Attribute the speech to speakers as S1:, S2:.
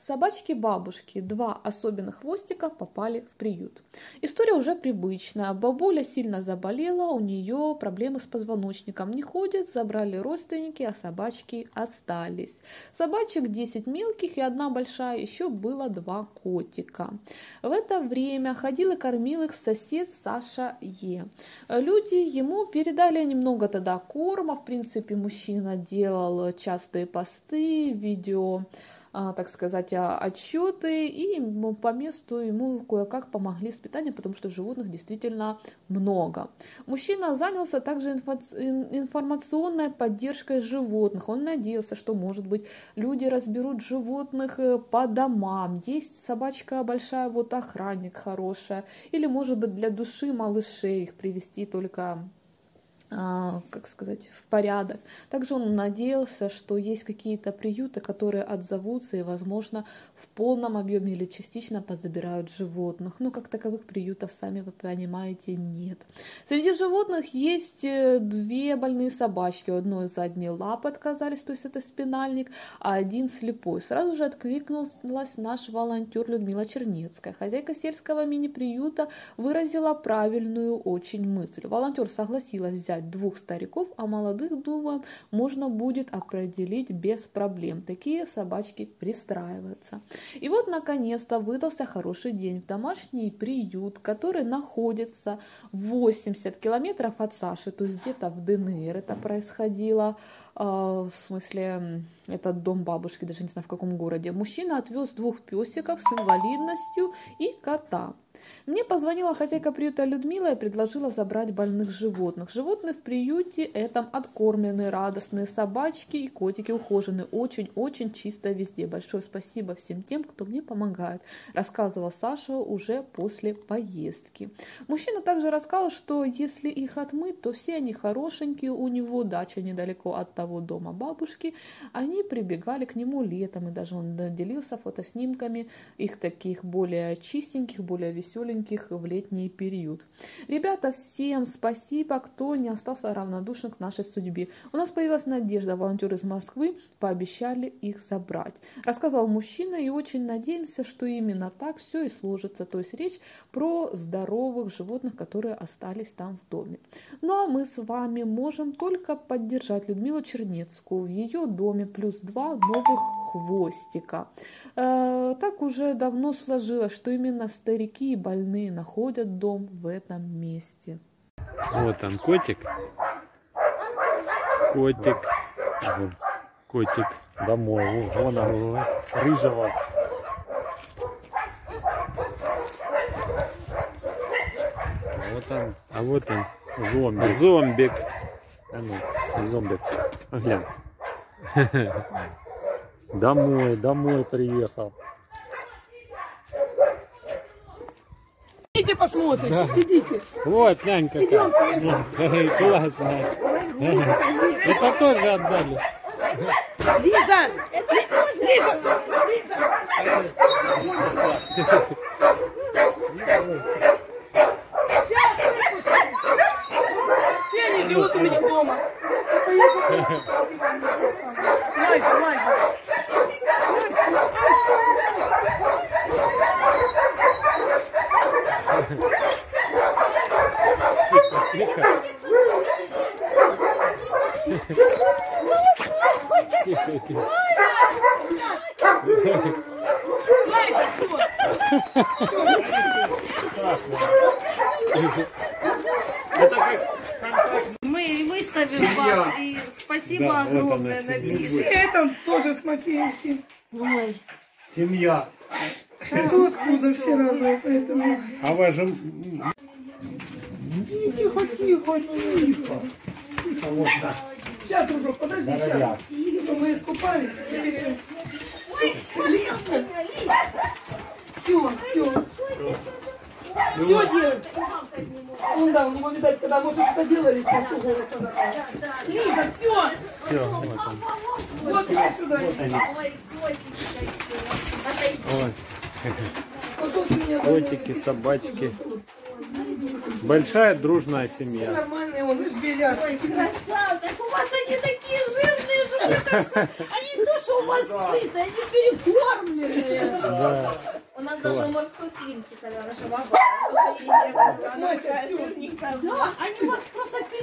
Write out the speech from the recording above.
S1: Собачки-бабушки, 2 особенных хвостика попали в приют. История уже привычная. Бабуля сильно заболела, у нее проблемы с позвоночником. Не ходит, забрали родственники, а собачки остались. Собачек 10 мелких и 1 большая, еще было 2 котика. В это время ходил и кормил их сосед Саша Е. Люди ему передали немного тогда корма. В принципе, мужчина делал частые посты, видео, так сказать, отчеты, и по месту ему кое-как помогли с питанием, потому что животных действительно много. Мужчина занялся также информационной поддержкой животных. Он надеялся, что, может быть, люди разберут животных по домам. Есть собачка большая, вот охранник хорошая, или, может быть, для души малышей их привести только, как сказать, в порядок. Также он надеялся, что есть какие-то приюты, которые отзовутся и, возможно, в полном объеме или частично позабирают животных. Но как таковых приютов, сами вы понимаете, нет. Среди животных есть 2 больные собачки. У одной задние лапы отказались, то есть это спинальник, а 1 слепой. Сразу же откликнулась наш волонтер Людмила Чернецкая. Хозяйка сельского мини-приюта выразила правильную очень мысль. Волонтер согласилась взять 2 стариков, а молодых, думаю, можно будет определить без проблем. Такие собачки пристраиваются. И вот, наконец-то, выдался хороший день. В домашний приют, который находится 80 километров от Саши, то есть где-то в ДНР это происходило. В смысле, этот дом бабушки, даже не знаю в каком городе. Мужчина отвез 2 песиков с инвалидностью и кота. Мне позвонила хозяйка приюта Людмила и предложила забрать больных животных. Животные в приюте этом откормленные, радостные, собачки и котики ухоженные. Очень-очень чисто везде. Большое спасибо всем тем, кто мне помогает, рассказывал Саша уже после поездки. Мужчина также рассказал, что если их отмыть, то все они хорошенькие. У него дача недалеко от того дома бабушки. Они прибегали к нему летом, и даже он делился фотоснимками их таких более чистеньких, более веселеньких в летний период. Ребята, всем спасибо, кто не остался равнодушен к нашей судьбе. У нас появилась надежда, волонтеры из Москвы пообещали их забрать. Рассказал мужчина, и очень надеемся, что именно так все и сложится. То есть речь про здоровых животных, которые остались там в доме. Ну а мы с вами можем только поддержать Людмилу Чернецкую в ее доме, плюс 2 новых хвостика. Так уже давно сложилось, что именно старики и больные находят дом в этом месте.
S2: Вот он, котик. Котик. Котик домой. Вон он, рыжего. Вот он. А вот он, зомбик. Зомбик. А ну, зомбик. Глянь. Домой приехал.
S3: Идите посмотрите, да. Идите.
S2: Вот, глянь какая. Классная. Это тоже отдали.
S3: Лиза! Лиза! Все они живут у меня дома. Лайза. Мы выставим вас, и спасибо огромное на Лизе. Это тоже с Матвеевки.
S2: Семья.
S3: Тут откуда все разные, поэтому...
S2: А вы же...
S3: Тихо. Вот так. Сейчас, дружок, подожди, сейчас. Мы искупались. Все. Все делаем. Ну да, у него, видать, когда мы что-то делали, там тоже Лиза, все.
S2: Все, вот он.
S3: Вот еще сюда.
S2: Вот. Котики, собачки. Большая дружная семья.
S3: Нормальные, он из беляшки.
S4: Красавцы, у вас они такие жирные же, мне кажется, они не то, что у вас сытые, они перекормленные.
S2: давай.
S4: морской свинки, когда наша баба.
S3: Мася, всё.
S4: Да, они вас просто